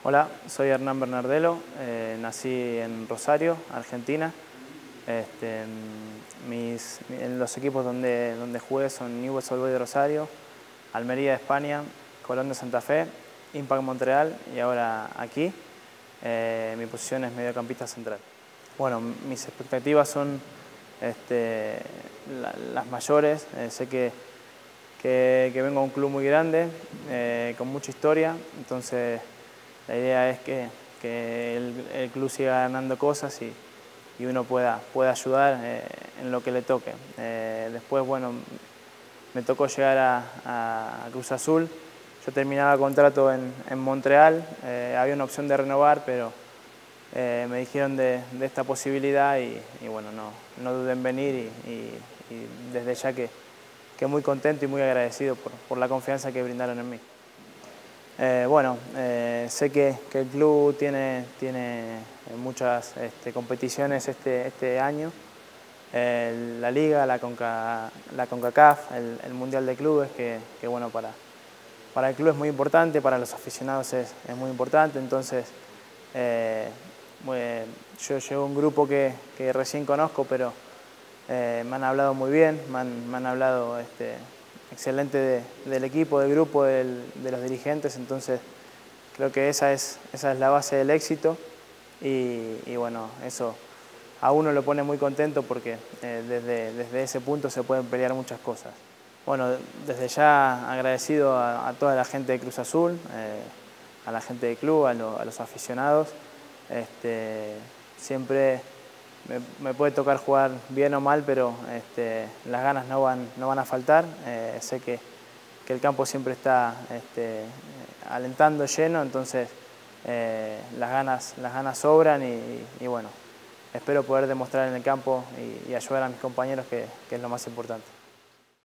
Hola, soy Hernán Bernardelo, nací en Rosario, Argentina. En los equipos donde jugué son Newell's Old Boys de Rosario, Almería de España, Colón de Santa Fe, Impact Montreal y ahora aquí. Mi posición es mediocampista central. Bueno, mis expectativas son las mayores. Sé que vengo a un club muy grande, con mucha historia, entonces la idea es que el club siga ganando cosas y uno pueda ayudar en lo que le toque. Después, bueno, me tocó llegar a Cruz Azul. Yo terminaba contrato en Montreal, había una opción de renovar, pero me dijeron de esta posibilidad y bueno, no dudé en venir y desde ya que muy contento y muy agradecido por la confianza que brindaron en mí. Sé que el club tiene muchas competiciones este año, la Liga, la CONCACAF, el Mundial de Clubes, que bueno, para el club es muy importante, para los aficionados es muy importante, entonces yo llevo a un grupo que recién conozco, pero me han hablado muy bien, me han hablado excelente del equipo, del grupo, de los dirigentes, entonces creo que esa es la base del éxito y bueno, eso a uno lo pone muy contento porque desde ese punto se pueden pelear muchas cosas. Bueno, desde ya agradecido a toda la gente de Cruz Azul, a la gente del club, a los aficionados. Siempre me puede tocar jugar bien o mal, pero las ganas no van a faltar. Sé que el campo siempre está alentando lleno, entonces las ganas sobran y bueno, espero poder demostrar en el campo y ayudar a mis compañeros que es lo más importante.